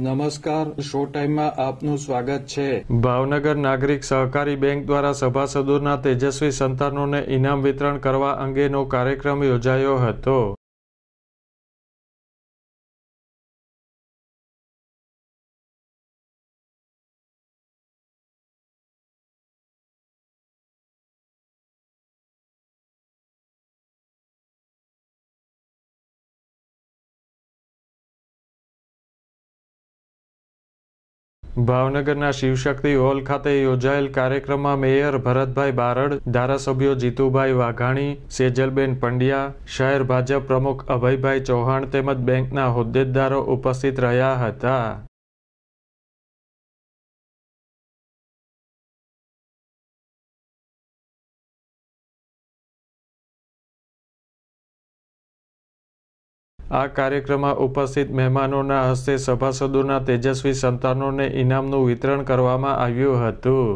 નમસ્કાર, શો ટાઈમમાં આપનું સ્વાગત છે। ભાવનગર નાગરિક સહકારી બેંક દ્વારા સભાસદોના તેજસ્વી સંતાનોને ઇનામ વિતરણ કરવા અંગેનો કાર્યક્રમ યોજાયો હતો। ભાવનગરના શિવશક્તિ હોલ ખાતે યોજાયેલ કાર્યક્રમમાં મેયર ભરતભાઈ બારડ, ધારાસભ્યો જીતુભાઈ વાઘાણી, સેજલબેન પંડ્યા, શહેર ભાજપ પ્રમુખ અભયભાઈ ચૌહાણ તેમજ બેંકના હોદ્દેદારો ઉપસ્થિત રહ્યા હતા। આ કાર્યક્રમમાં ઉપસ્થિત મહેમાનોના હસ્તે સભાસદોના તેજસ્વી સંતાનોને ઇનામનું વિતરણ કરવામાં આવ્યું હતું।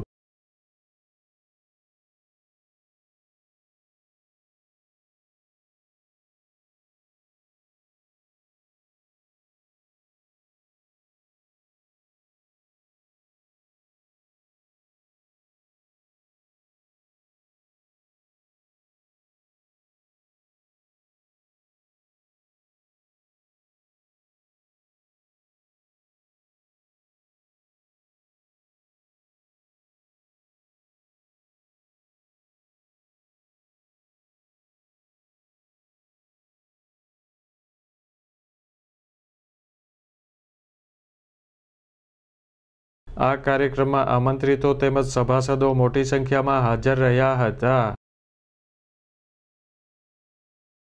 આ કાર્યક્રમમાં આમંત્રિતો તેમજ સભાસદો મોટી સંખ્યામાં હાજર રહ્યા હતા।